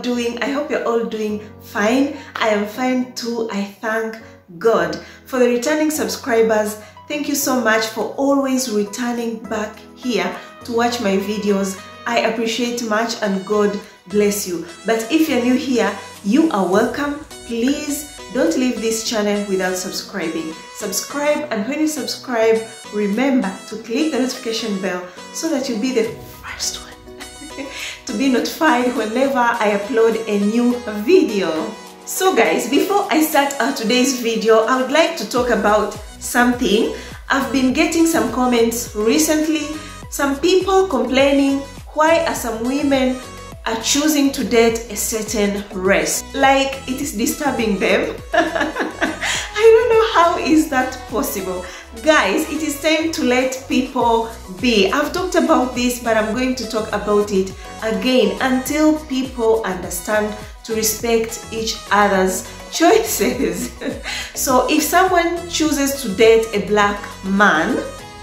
doing? I hope you're all doing fine. I am fine too. I thank God. For the returning subscribers, thank you so much for always returning back here to watch my videos. I appreciate much and God bless you. But if you're new here, you are welcome. Please don't leave this channel without subscribing. Subscribe, and when you subscribe, remember to click the notification bell so that you'll be the first one to be notified whenever I upload a new video. So guys, before I start today's video, I would like to talk about something. I've been getting some comments recently, some people complaining why are some women are choosing to date a certain race, like it is disturbing them. I don't know how is that possible. Guys, it is time to let people be. I've talked about this, but I'm going to talk about it again until people understand to respect each other's choices. So if someone chooses to date a black man,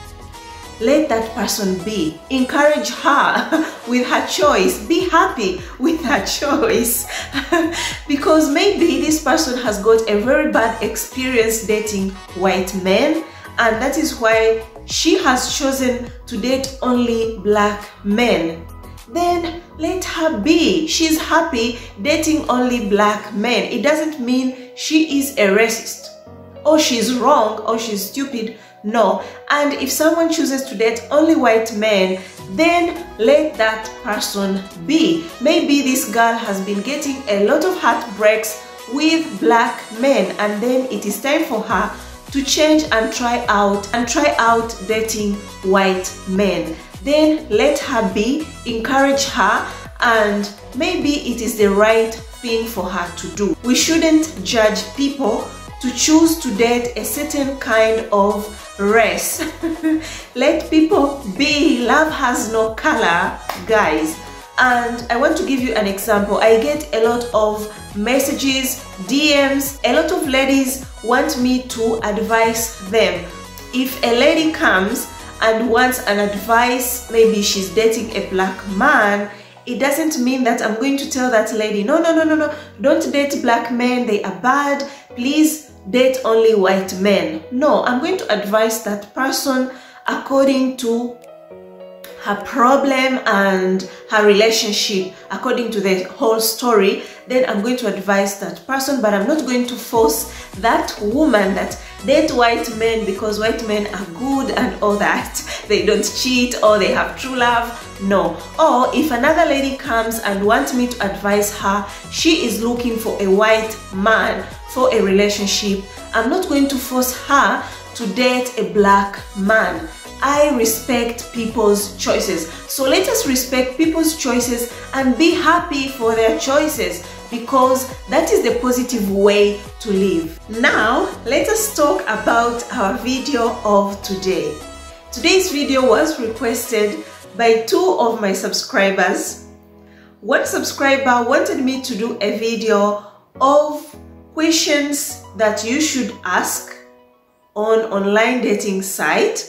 let that person be. Encourage her with her choice. Be happy with her choice. Because maybe this person has got a very bad experience dating white men, and that is why she has chosen to date only black men. Then let her be. She's happy dating only black men. It doesn't mean she is a racist, or she's wrong, or she's stupid. No. And if someone chooses to date only white men, then let that person be. Maybe this girl has been getting a lot of heartbreaks with black men, and then it is time for her to change and try out dating white men. Then let her be, encourage her, and maybe it is the right thing for her to do. We shouldn't judge people to choose to date a certain kind of race. Let people be. Love has no color, guys. And I want to give you an example. I get a lot of messages, DMs. A lot of ladies want me to advise them. If a lady comes and wants an advice, maybe she's dating a black man, it doesn't mean that I'm going to tell that lady, no, don't date black men, they are bad, please date only white men. No, I'm going to advise that person according to her problem and her relationship, according to the whole story. Then I'm going to advise that person, but I'm not going to force that woman that date white men because white men are good and all that. They don't cheat or they have true love. No. Or if another lady comes and wants me to advise her, she is looking for a white man for a relationship, I'm not going to force her to date a black man. I respect people's choices. So let us respect people's choices and be happy for their choices, because that is the positive way to live. Now, let us talk about our video of today. Today's video was requested by 2 of my subscribers. One subscriber wanted me to do a video of questions that you should ask on online dating site,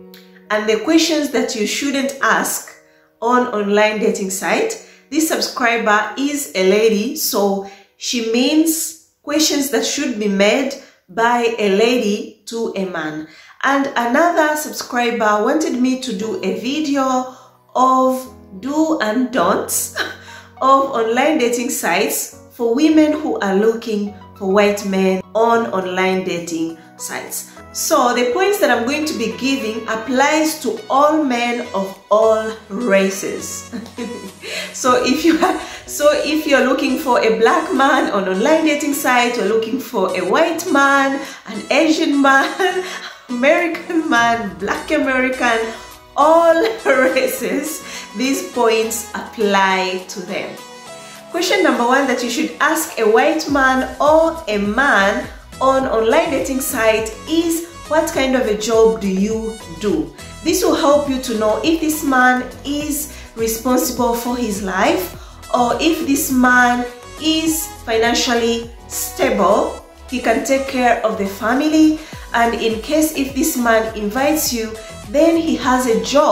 and the questions that you shouldn't ask on online dating site. This subscriber is a lady, so she means questions that should be made by a lady to a man. And another subscriber wanted me to do a video of do and don'ts of online dating sites for women who are looking for white men on online dating sites. So the points that I'm going to be giving applies to all men of all races. So if you're looking for a black man on online dating site, you're looking for a white man, an Asian man, American man, black American, all races, these points apply to them. Question number 1 that you should ask a white man or a man on online dating site is, what kind of a job do you do? This will help you to know if this man is responsible for his life, or if this man is financially stable, he can take care of the family, and in case if this man invites you, then he has a job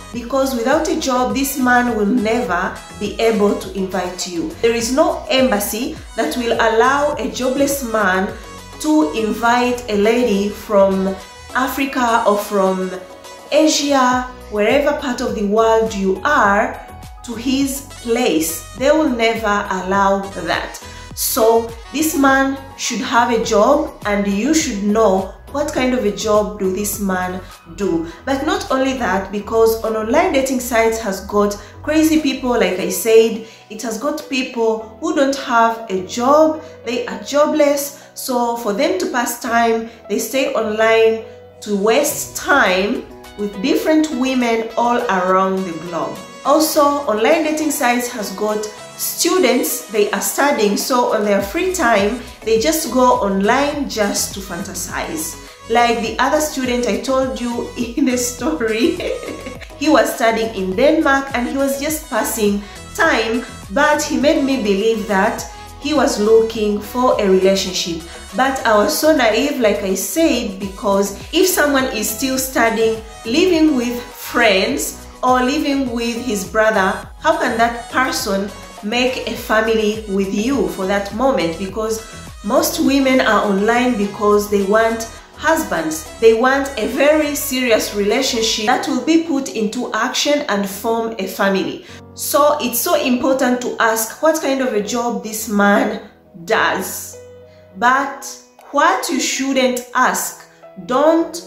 because without a job, this man will never be able to invite you. There is no embassy that will allow a jobless man to invite a lady from Africa or from Asia, wherever part of the world you are, to his place. They will never allow that. So this man should have a job, and you should know what kind of a job do this man do. But not only that, because on online dating sites has got crazy people, like I said, it has got people who don't have a job, they are jobless. So for them to pass time, they stay online to waste time with different women all around the globe. Also, online dating sites has got students, they are studying, so on their free time they just go online just to fantasize. Like the other student I told you in the story, he was studying in Denmark and he was just passing time, but he made me believe that he was looking for a relationship. But I was so naive, like I said, because if someone is still studying, living with friends or living with his brother, how can that person make a family with you for that moment? Because most women are online because they want husbands. They want a very serious relationship that will be put into action and form a family. So it's so important to ask what kind of a job this man does. But what you shouldn't ask, don't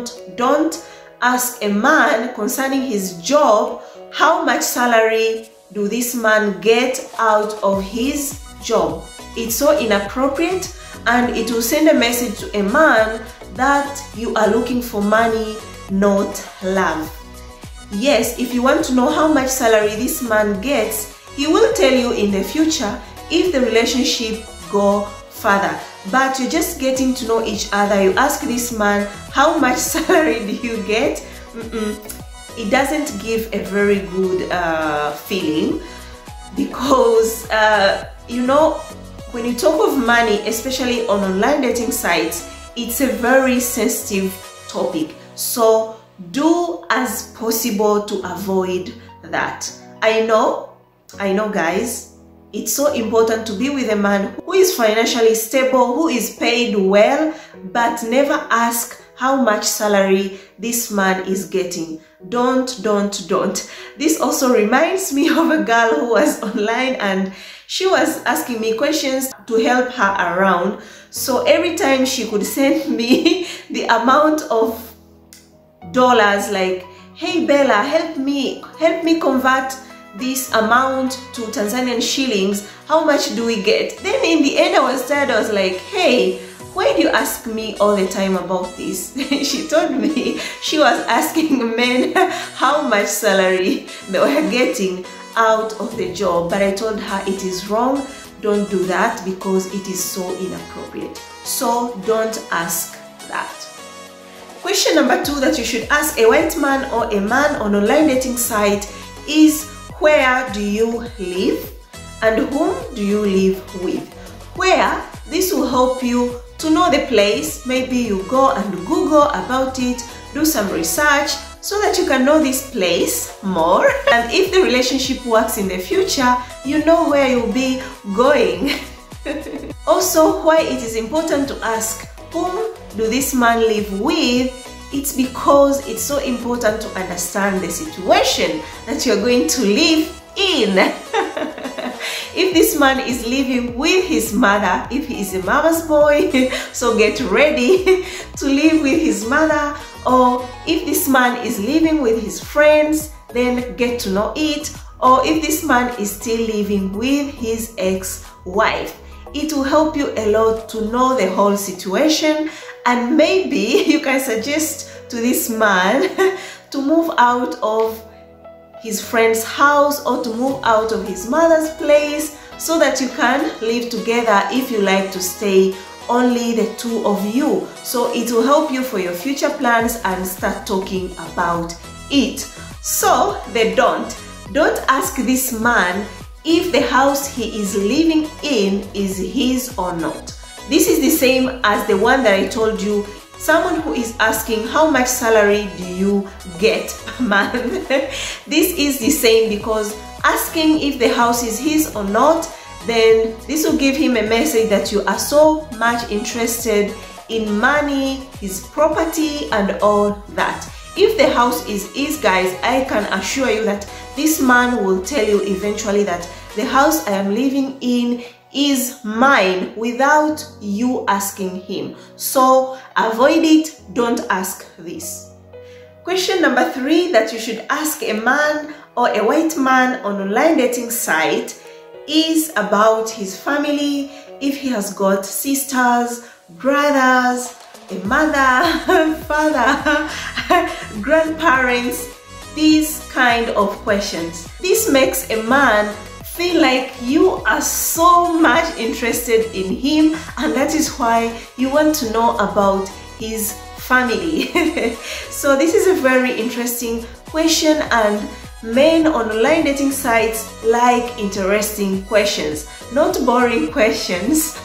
ask a man concerning his job, how much salary do this man get out of his job? It's so inappropriate, and it will send a message to a man that you are looking for money, not love. Yes, if you want to know how much salary this man gets, he will tell you in the future if the relationship go further. But you're just getting to know each other. You ask this man, how much salary do you get? It doesn't give a very good feeling, because you know, when you talk of money, especially on online dating sites, it's a very sensitive topic. So do as possible to avoid that. I know guys, it's so important to be with a man who is financially stable, who is paid well, but never ask how much salary this man is getting. Don't. This also reminds me of a girl who was online and she was asking me questions to help her around. So every time she could send me the amount of dollars, like, hey Bella, help me convert this amount to Tanzanian shillings, how much do we get? Then in the end I was tired. I was like, hey, why do you ask me all the time about this? She told me she was asking men how much salary they were getting out of the job, but I told her it is wrong. Don't do that because it is so inappropriate. So don't ask that. Question number 2 that you should ask a white man or a man on online dating site is, where do you live and whom do you live with? Where, this will help you to know the place. Maybe you go and Google about it, do some research so that you can know this place more. And if the relationship works in the future, you know where you'll be going. Also, why it is important to ask whom do this man live with? It's because it's so important to understand the situation that you're going to live in. If this man is living with his mother, if he is a mama's boy, so get ready to live with his mother. Or if this man is living with his friends, then get to know it. Or if this man is still living with his ex-wife, it will help you a lot to know the whole situation. And maybe you can suggest to this man to move out of his friend's house or to move out of his mother's place so that you can live together if you like to stay only the two of you. So it will help you for your future plans and start talking about it. So don't ask this man if the house he is living in is his or not. This is the same as the one that I told you Someone who is asking how much salary do you get per month? This is the same, because asking if the house is his or not, then this will give him a message that you are so much interested in money, his property and all that. If the house is his, guys, I can assure you that this man will tell you eventually that the house I am living in is mine without you asking him. So avoid it, don't ask this. Question number 3 that you should ask a man or a white man on online dating site is about his family. If he has got sisters, brothers, a mother, father, grandparents, these kind of questions. This makes a man feel like you are so much interested in him, and that is why you want to know about his family. So this is a very interesting question, and men on online dating sites like interesting questions, not boring questions.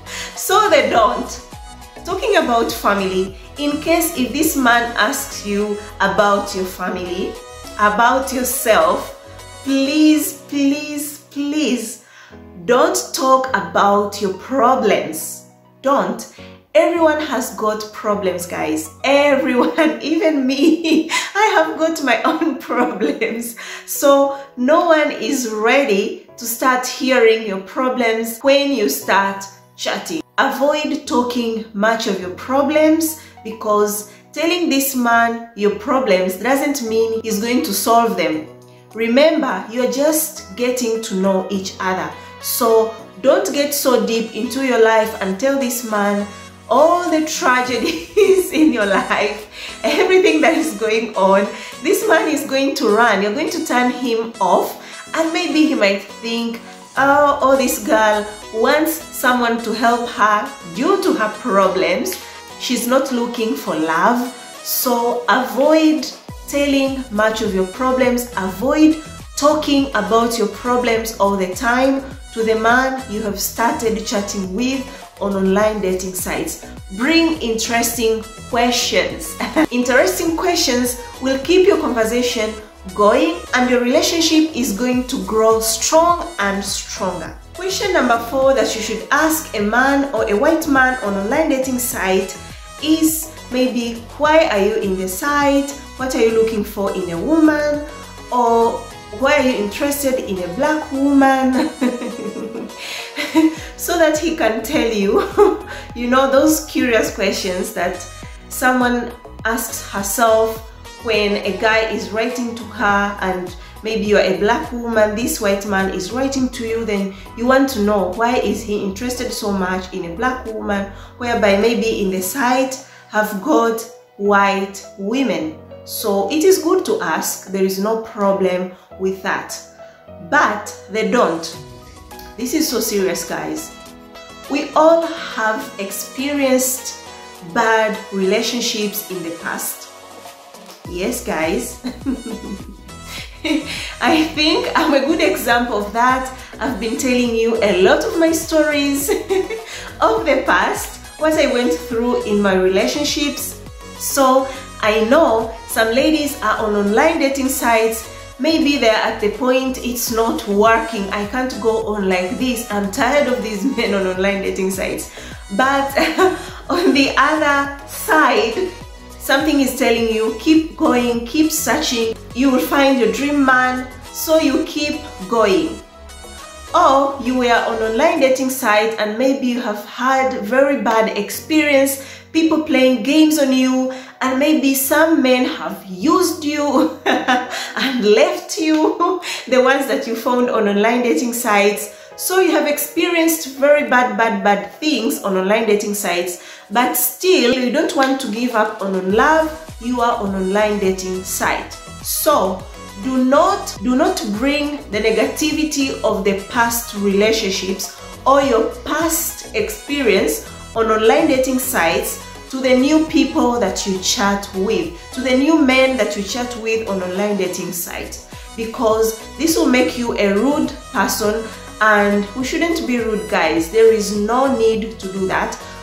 So they don't. Talking about family, in case if this man asks you about your family, about yourself, please, please, please don't talk about your problems. Don't. Everyone has got problems, guys. Everyone, even me, I have got my own problems. So no one is ready to start hearing your problems when you start chatting. Avoid talking much of your problems, because telling this man your problems doesn't mean he's going to solve them. Remember, you're just getting to know each other. So don't get so deep into your life and tell this man all the tragedies in your life, everything that is going on. This man is going to run. You're going to turn him off, and maybe he might think, oh, this girl wants someone to help her due to her problems. She's not looking for love. So avoid telling much of your problems. Avoid talking about your problems all the time to the man you have started chatting with on online dating sites. Bring interesting questions. Interesting questions will keep your conversation going, and your relationship is going to grow strong and stronger. Question number 4 that you should ask a man or a white man on online dating site is maybe, why are you in the site? What are you looking for in a woman? Or why are you interested in a black woman? So that he can tell you, you know, those curious questions that someone asks herself when a guy is writing to her, and maybe you're a black woman, this white man is writing to you, then you want to know why is he interested so much in a black woman, whereby maybe in the site have got white women. So it is good to ask, there is no problem with that, but they don't. This is so serious, guys. We all have experienced bad relationships in the past. Yes, guys. I think I'm a good example of that. I've been telling you a lot of my stories of the past, what I went through in my relationships. So I know some ladies are on online dating sites. Maybe they're at the point it's not working. I can't go on like this. I'm tired of these men on online dating sites. But on the other side, something is telling you, keep going, keep searching. You will find your dream man, so you keep going. Or you were on online dating site and maybe you have had very bad experience, people playing games on you, and maybe some men have used you and left you, the ones that you found on online dating sites. So you have experienced very bad things on online dating sites, but still you don't want to give up on love. You are on online dating site. So do not bring the negativity of the past relationships or your past experience on online dating sites to the new people that you chat with, to the new men that you chat with on online dating sites, because this will make you a rude person, and we shouldn't be rude, guys. There is no need to do that.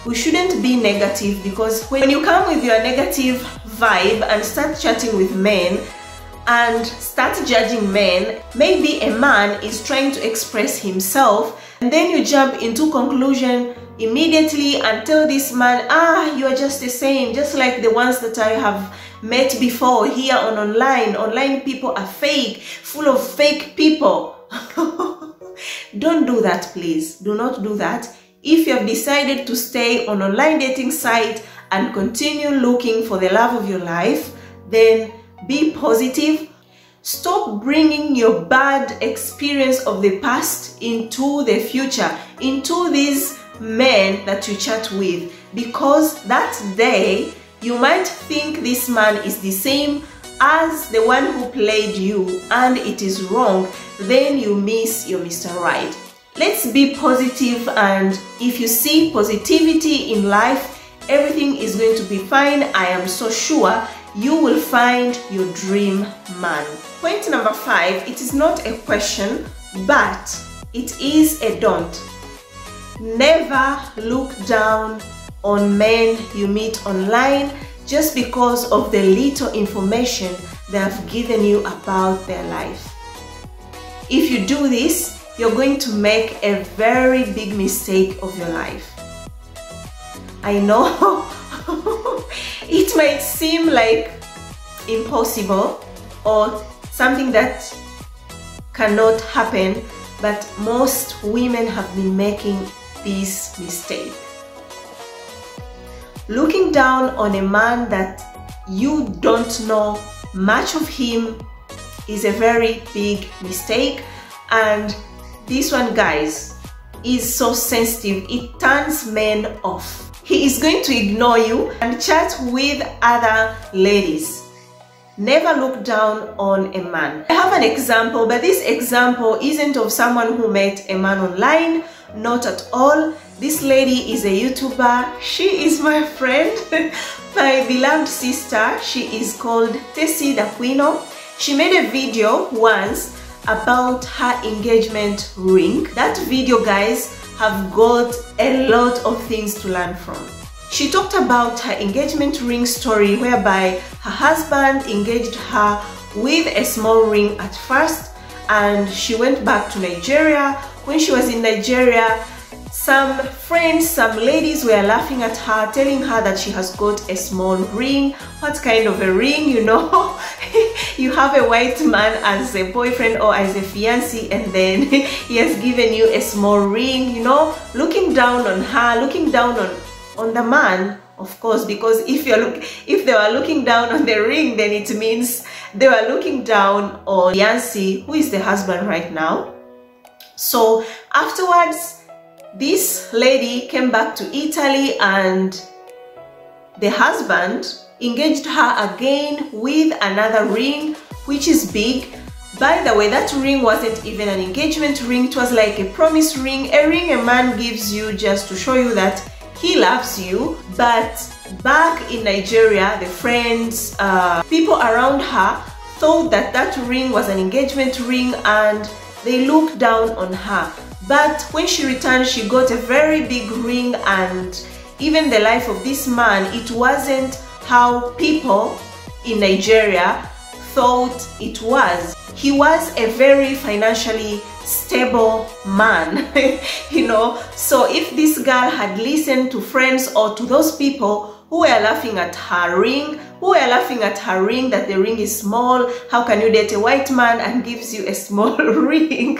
we shouldn't be negative, because when you come with your negative vibe and start chatting with men and start judging men, maybe a man is trying to express himself, and then you jump into conclusion immediately and tell this man, you are just the same, just like the ones that I have met before here on online people are fake, full of fake people. Don't do that, please. Do not do that. If you have decided to stay on online dating site and continue looking for the love of your life, then be positive. Stop bringing your bad experience of the past into the future, into these men that you chat with, because that day you might think this man is the same as the one who played you, and it is wrong. Then you miss your Mr. Right. Let's be positive, and if you see positivity in life, everything is going to be fine. I am so sure you will find your dream man. Point number 5, it is not a question, but it is a don't. Never look down on men you meet online just because of the little information they have given you about their life. If you do this, you're going to make a very big mistake of your life. I know it might seem like impossible or something that cannot happen, but most women have been making this mistake. Looking down on a man that you don't know much of him is a very big mistake, and this one, guys, is so sensitive. It turns men off. He is going to ignore you and chat with other ladies. Never look down on a man. I have an example, but this example isn't of someone who met a man online, not at all. This lady is a YouTuber. She is my friend, my beloved sister. She is called Tessie D'Aquino. She made a video once about her engagement ring. That video, guys, have got a lot of things to learn from. She talked about her engagement ring story, whereby her husband engaged her with a small ring at first, and she went back to Nigeria. When she was in Nigeria, some friends, some ladies were laughing at her, telling her that she has got a small ring. What kind of a ring, you know? You have a white man as a boyfriend or as a fiancé, and then he has given you a small ring, you know? Looking down on her, looking down on the man, of course, because if they were looking down on the ring, then it means they were looking down on fiancé, who is the husband right now. So afterwards, this lady came back to Italy, and the husband engaged her again with another ring, which is big. By the way, that ring wasn't even an engagement ring. It was like a promise ring, a ring a man gives you just to show you that he loves you. But back in Nigeria, the friends, people around her thought that that ring was an engagement ring, and they looked down on her. But when she returned, she got a very big ring, and even the life of this man, it wasn't how people in Nigeria thought it was. He was a very financially stable man, you know. So if this girl had listened to friends or to those people who were laughing at her ring, that the ring is small, how can you date a white man and gives you a small ring?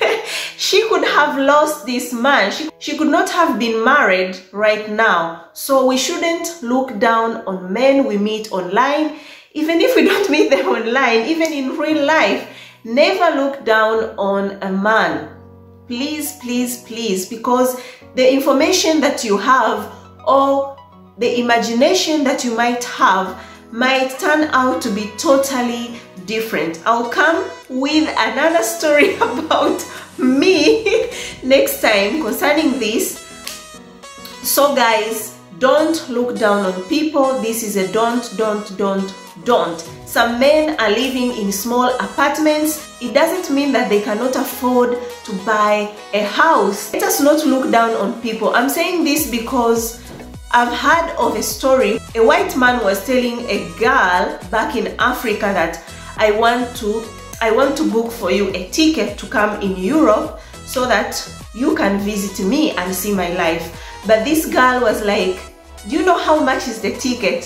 She could have lost this man. She could not have been married right now. So we shouldn't look down on men we meet online. Even if we don't meet them online, even in real life, never look down on a man. Please, please, please, because the information that you have or the imagination that you might have might turn out to be totally different. I'll come with another story about me next time concerning this. So guys, don't look down on people. This is a don't. Some men are living in small apartments. It doesn't mean that they cannot afford to buy a house. Let us not look down on people. I'm saying this because I've heard of a story. A white man was telling a girl back in Africa that I want to book for you a ticket to come in Europe so that you can visit me and see my life. But this girl was like, do you know how much is the ticket?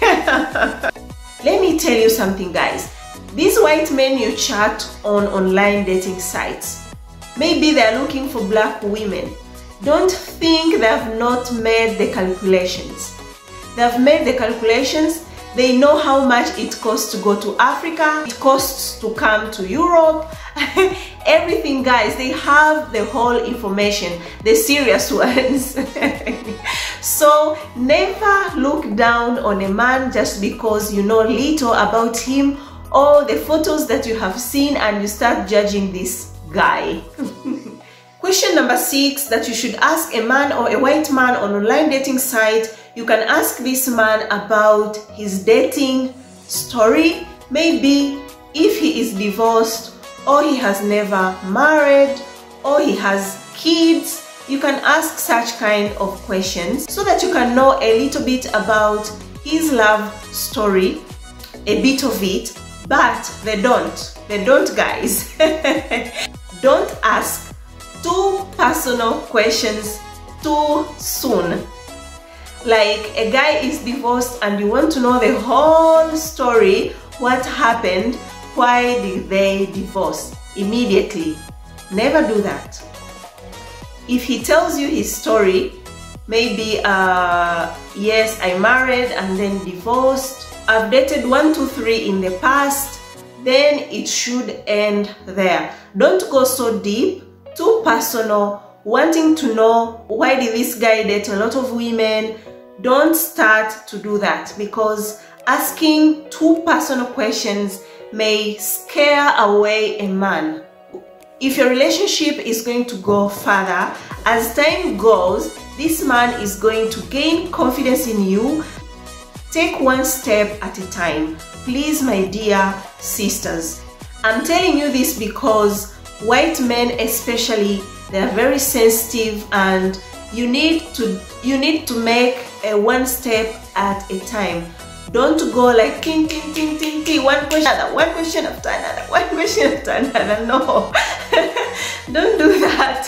Let me tell you something, guys. These white men you chat on online dating sites, maybe they're looking for black women. Don't think they have not made the calculations. They've made the calculations. They know how much it costs to go to Africa, it costs to come to Europe, everything, guys. They have the whole information, the serious ones. So never look down on a man just because you know little about him or the photos that you have seen and you start judging this guy. Question number 6 that you should ask a man or a white man on online dating site. You can ask this man about his dating story. Maybe if he is divorced or he has never married or he has kids. You can ask such kind of questions so that you can know a little bit about his love story, a bit of it, but they don't guys. Don't ask too personal questions too soon. Like a guy is divorced and you want to know the whole story, what happened, why did they divorce immediately. Never do that. If he tells you his story, maybe yes, I married and then divorced, I've dated 1, 2, 3 in the past, then it should end there. Don't go so deep, too personal, wanting to know why did this guy date a lot of women. Don't start to do that, because asking too personal questions may scare away a man. If your relationship is going to go further, as time goes, this man is going to gain confidence in you. Take one step at a time. Please, my dear sisters. I'm telling you this because white men especially, they are very sensitive and you need to make a one step at a time. Don't go like ting, ting, ting, ting, ting, one question after another. No, don't do that.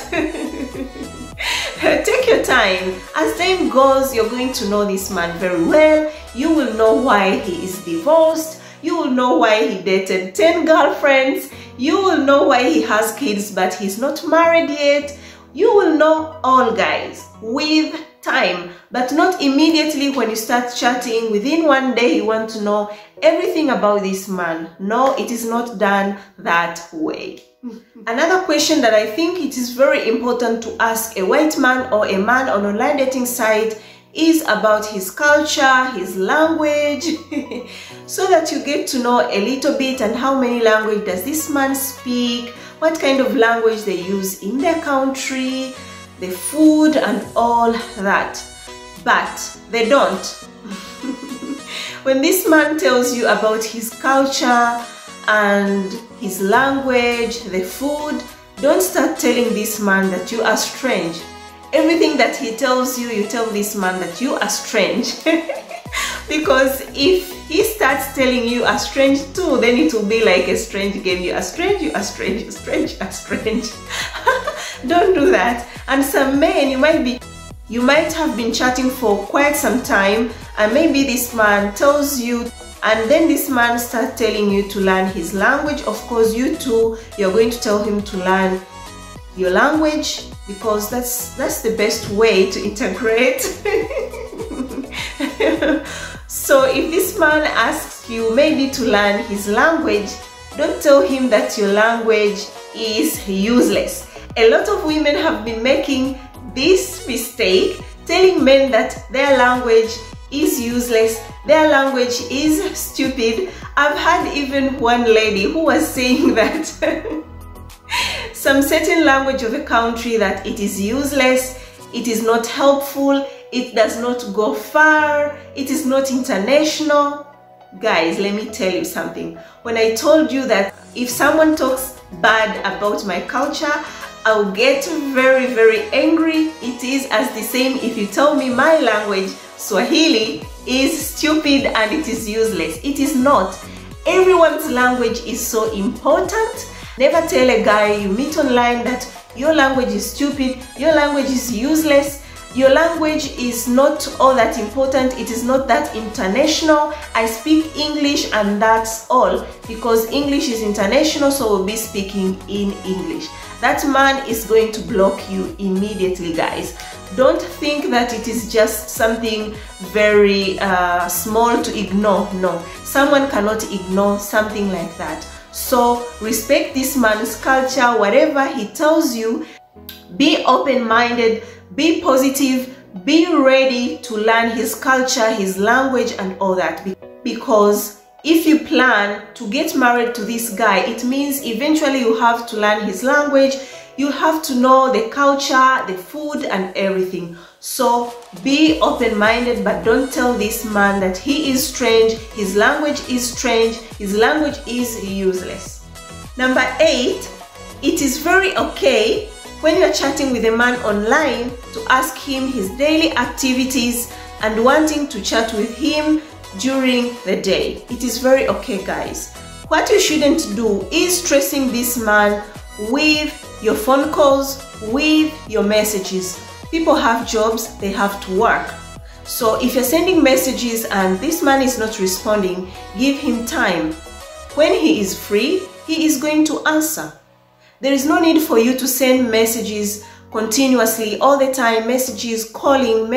Take your time. As time goes, you're going to know this man very well. You will know why he is divorced. You will know why he dated 10 girlfriends. You will know why he has kids but he's not married yet. You will know all, guys, with time, but not immediately. When you start chatting, within one day you want to know everything about this man. No, it is not done that way. Another question that I think it is very important to ask a white man or a man on online dating site is about his culture, his language, so that you get to know a little bit and how many languages does this man speak, what kind of language they use in their country, the food and all that. But they don't. When this man tells you about his culture and his language, the food, don't start telling this man that you are strange. Everything that he tells you, you tell this man that you are strange. Because if he starts telling you are strange too, then it will be like a strange game. You are strange, you are strange, you are strange, you are strange. Don't do that. And some men, you might have been chatting for quite some time, and maybe this man tells you, and then this man starts telling you to learn his language. Of course, you too, you're going to tell him to learn your language, because that's the best way to integrate. So if this man asks you maybe to learn his language, don't tell him that your language is useless. A lot of women have been making this mistake, telling men that their language is useless, their language is stupid. I've had even one lady who was saying that some certain language of a country, that it is useless, it is not helpful, it does not go far, it is not international. Guys, let me tell you something. When I told you that if someone talks bad about my culture, I'll get very, very angry. It is as the same if you tell me my language Swahili is stupid and it is useless. It is not. Everyone's language is so important. Never tell a guy you meet online that your language is stupid, your language is useless, your language is not all that important, it is not that international. I speak English and that's all, because English is international, so we'll be speaking in English. That man is going to block you immediately, guys. Don't think that it is just something very small to ignore. No, someone cannot ignore something like that. So respect this man's culture. Whatever he tells you, be open-minded, be positive, be ready to learn his culture, his language and all that. Because if you plan to get married to this guy, it means eventually you have to learn his language, you have to know the culture, the food and everything. So be open-minded, but don't tell this man that he is strange, his language is strange, his language is useless. Number 8, it is very okay when you're chatting with a man online to ask him his daily activities and wanting to chat with him during the day. It is very okay, guys. What you shouldn't do is stressing this man with your phone calls, with your messages. People have jobs, they have to work. So if you're sending messages and this man is not responding, give him time. When he is free, he is going to answer. There is no need for you to send messages continuously all the time, messages calling.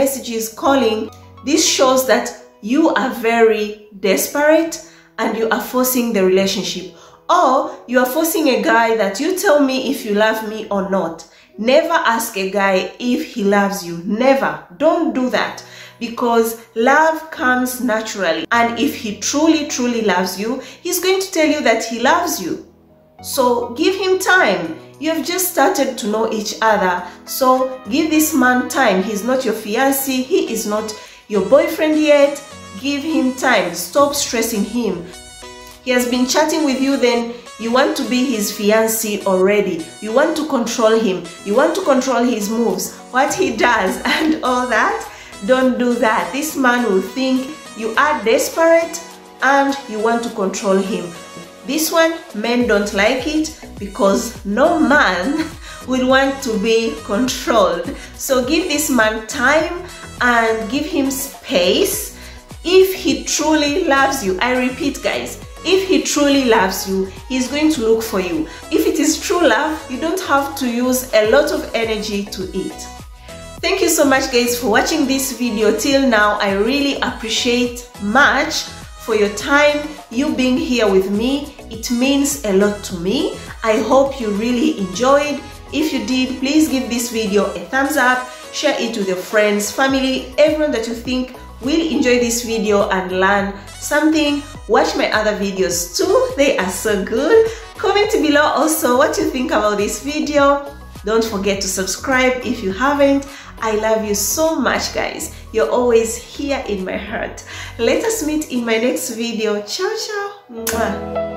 This shows that you are very desperate and you are forcing the relationship. Or you are forcing a guy that you tell me if you love me or not. Never ask a guy if he loves you. Never. Don't do that, because love comes naturally. And if he truly loves you, he's going to tell you that he loves you. So give him time. You have just started to know each other. So give this man time. He's not your fiancé. He is not your boyfriend yet. Give him time. Stop stressing him. He has been chatting with you, then you want to be his fiancé already. You want to control him. You want to control his moves, what he does and all that. Don't do that. This man will think you are desperate and you want to control him. This one, men don't like it, because no man will want to be controlled. So give this man time and give him space. If he truly loves you, I repeat, guys, if he truly loves you, he's going to look for you. If it is true love, you don't have to use a lot of energy to it. Thank you so much, guys, for watching this video till now. I really appreciate much for your time, you being here with me. It means a lot to me. I hope you really enjoyed. If you did, please give this video a thumbs up, share it with your friends, family, everyone that you think will enjoy this video and learn something. Watch my other videos too, they are so good. Comment below also what you think about this video. Don't forget to subscribe if you haven't. I love you so much, guys. You're always here in my heart. Let us meet in my next video. Ciao, ciao. Mwah.